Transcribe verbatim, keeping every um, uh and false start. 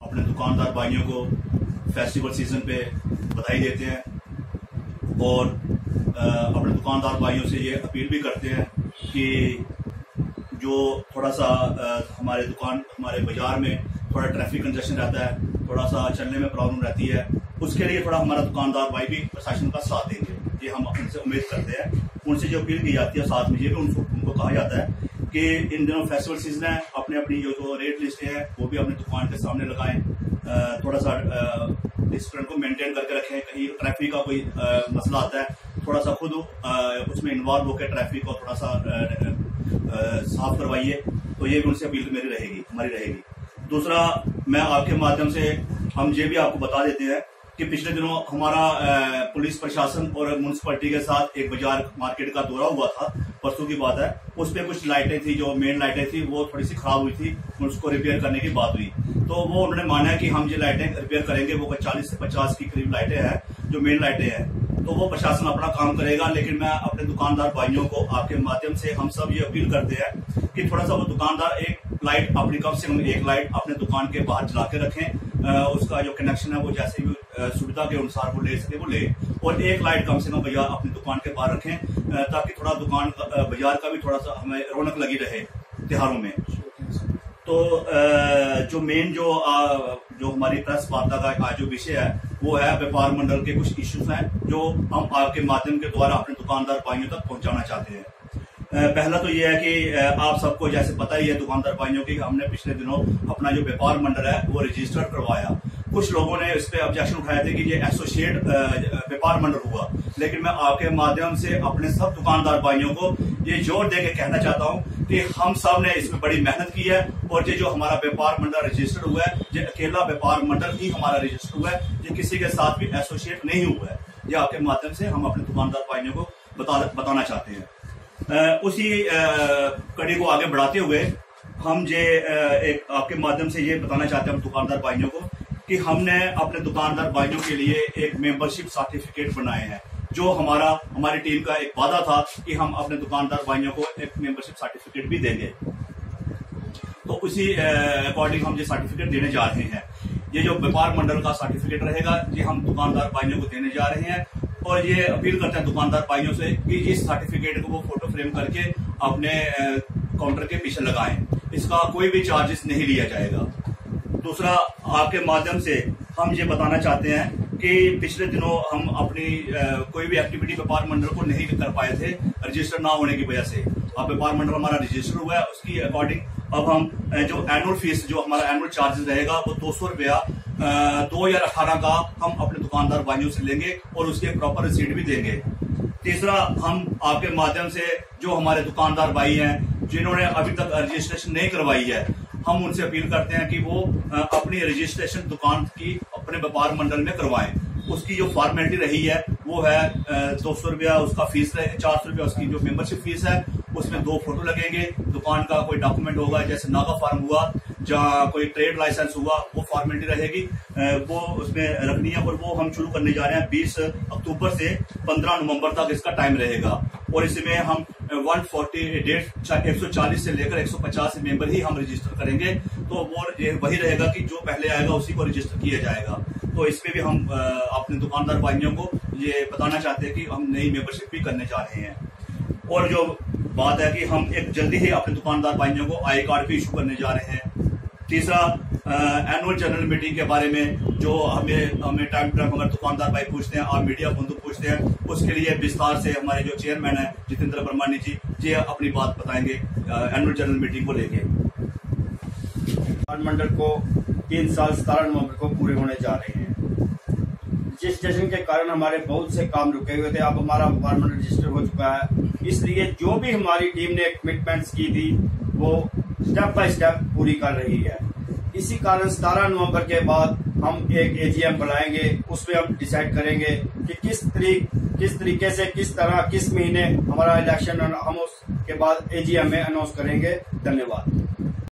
अपने दुकानदार भाइयों को फेस्टिवल सीजन पे बधाई देते हैं और अपने दुकानदार भाइयों से ये अपील भी करते हैं कि जो थोड़ा सा हमारे दुकान हमारे बाजार में थोड़ा ट्रैफिक कंजेशन रहता है, थोड़ा सा चलने में प्रॉब्लम रहती है, उसके लिए थोड़ा हमारा दुकानदार भाई भी प्रशासन का साथ देंगे, ये हम उनसे उम्मीद करते हैं। उनसे जो अपील की जाती है, साथ में ये भी उनको उनको कहा जाता है कि इन दिनों फेस्टिवल सीजन है, अपने अपनी जो जो रेट लिस्ट है वो भी अपने दुकान के सामने लगाएं, थोड़ा सा डिस्टेंस को मेंटेन करके रखें। कहीं ट्रैफिक का कोई आ, मसला आता है, थोड़ा सा खुद आ, उसमें इन्वॉल्व होकर ट्रैफिक को थोड़ा सा आ, आ, साफ करवाइए। तो ये भी उनसे अपील मेरी रहेगी हमारी रहेगी। दूसरा, मैं आपके माध्यम से हम ये भी आपको बता देते हैं कि पिछले दिनों हमारा पुलिस प्रशासन और म्यूनसिपैलिटी के साथ एक बाजार मार्केट का दौरा हुआ था, परसों की बात है। उस पर कुछ लाइटें थी, जो मेन लाइटें थी वो थोड़ी सी खराब हुई थी, उसको रिपेयर करने की बात हुई। तो वो उन्होंने माना है कि हम ये लाइटें रिपेयर करेंगे। वो चालीस से पचास की करीब लाइटें हैं, जो मेन लाइटें हैं, तो वो प्रशासन अपना काम करेगा। लेकिन मैं अपने दुकानदार भाइयों को आपके माध्यम से हम सब ये अपील करते हैं कि थोड़ा सा वो दुकानदार एक लाइट अपनी कम से कम एक लाइट अपने दुकान के बाहर जला के रखें। आ, उसका जो कनेक्शन है वो जैसे भी सुविधा के अनुसार वो ले सके वो ले, और एक लाइट कम से कम बाजार अपनी दुकान के बाहर रखें, ताकि थोड़ा दुकान बाजार का भी थोड़ा सा हमें रौनक लगी रहे त्योहारों में। तो जो मेन जो जो हमारी प्रेस वार्ता का आज जो विषय है वो है व्यापार मंडल के कुछ इश्यूज हैं जो हम आपके माध्यम के द्वारा अपने दुकानदार भाइयों तक पहुंचाना चाहते हैं। पहला तो ये है कि आप सबको जैसे पता ही है दुकानदार भाइयों की, हमने पिछले दिनों अपना जो व्यापार मंडल है वो रजिस्टर करवाया। कुछ लोगों ने इस पे ऑब्जेक्शन उठाए थे कि ये एसोसिएट व्यापार मंडल हुआ, लेकिन मैं आपके माध्यम से अपने सब दुकानदार भाइयों को ये जोर दे के कहना चाहता हूँ कि हम सब ने इसमें बड़ी मेहनत की है, और ये जो हमारा व्यापार मंडल रजिस्टर्ड हुआ है, ये अकेला व्यापार मंडल ही हमारा रजिस्टर हुआ है, ये किसी के साथ भी एसोसिएट नहीं हुआ है। ये आपके माध्यम से हम अपने दुकानदार भाइयों को बता बताना चाहते हैं। आ, उसी आ, कड़ी को आगे बढ़ाते हुए हम ये एक आपके माध्यम से ये बताना चाहते हैं दुकानदार भाइयों को कि हमने अपने दुकानदार भाइयों के लिए एक मेंबरशिप सर्टिफिकेट बनाए हैं, जो हमारा हमारी टीम का एक वादा था कि हम अपने दुकानदार भाइयों को एक मेंबरशिप सर्टिफिकेट भी देंगे। तो उसी अकॉर्डिंग हम ये सर्टिफिकेट देने जा रहे हैं। ये जो व्यापार मंडल का सर्टिफिकेट रहेगा ये हम दुकानदार भाइयों को देने जा रहे हैं, और ये अपील करते हैं दुकानदार भाइयों से कि इस सर्टिफिकेट को वो फोटो फ्रेम करके अपने काउंटर के पीछे लगाएं। इसका कोई भी चार्जेस नहीं लिया जाएगा। दूसरा, आपके माध्यम से हम ये बताना चाहते हैं कि पिछले दिनों हम अपनी कोई भी एक्टिविटी व्यापार मंडल को नहीं कर पाए थे रजिस्टर ना होने की वजह से। अब व्यापार मंडल हमारा रजिस्टर हुआ है, उसकी अकॉर्डिंग अब हम जो एनुअल फीस जो हमारा एनुअल चार्जेस रहेगा वो दो सौ रुपया दो हजार अठारह का हम अपने दुकानदार भाइयों से लेंगे और उसके प्रॉपर रिसीट भी देंगे। तीसरा, हम आपके माध्यम से जो हमारे दुकानदार भाई हैं जिन्होंने अभी तक रजिस्ट्रेशन नहीं करवाई है, हम उनसे अपील करते हैं कि वो अपनी रजिस्ट्रेशन दुकान की अपने व्यापार मंडल में करवाएं। उसकी जो फॉर्मेलिटी रही है वो है दो सौ रुपया उसका फीस रहे, चार सौ रुपया उसकी जो मेंबरशिप फीस है, उसमें दो फोटो लगेंगे, दुकान का कोई डॉक्यूमेंट होगा जैसे नागा फार्म हुआ, जहाँ कोई ट्रेड लाइसेंस हुआ, वो फॉर्मेलिटी रहेगी, वो उसमें रखनी है। और वो हम शुरू करने जा रहे हैं बीस अक्टूबर से पंद्रह नवंबर तक इसका टाइम रहेगा, और इसमें हम एक सौ चालीस एक सौ चालीस से लेकर एक सौ पचास मेंबर ही हम रजिस्टर करेंगे। तो वो वही रहेगा कि जो पहले आएगा उसी को रजिस्टर किया जाएगा। तो इसमें भी हम अपने दुकानदार भाइयों को ये बताना चाहते हैं कि हम नई मेंबरशिप भी करने जा रहे हैं। और जो बात है कि हम एक जल्दी ही अपने दुकानदार भाइयों को आई कार्ड भी इशू करने जा रहे हैं। तीसरा, एनुअल जनरल मीटिंग के बारे में जो हमें हमें टाइम टाइम अगर दुकानदार भाई पूछते हैं, आप मीडिया बंधु पूछते हैं, उसके लिए विस्तार से हमारे जो चेयरमैन है जितेंद्र परमानी जी ये अपनी बात बताएंगे एनुअल जनरल मीटिंग को लेके। मंडल को तीन साल सतारह नवंबर को पूरे होने जा रहे हैं। रजिस्ट्रेशन के कारण हमारे बहुत से काम रुके हुए थे, अब हमारा व्यापार मंडल रजिस्टर हो चुका है। इसलिए जो भी हमारी टीम ने कमिटमेंट्स की थी वो स्टेप बाय स्टेप पूरी कर रही है। इसी कारण सतारह नवंबर के बाद हम एक एजीएम बुलाएंगे, उसमें हम डिसाइड करेंगे कि किस तरीक किस तरीके से किस तरह किस महीने हमारा इलेक्शन, हम उसके बाद एजीएम में अनाउंस करेंगे। धन्यवाद।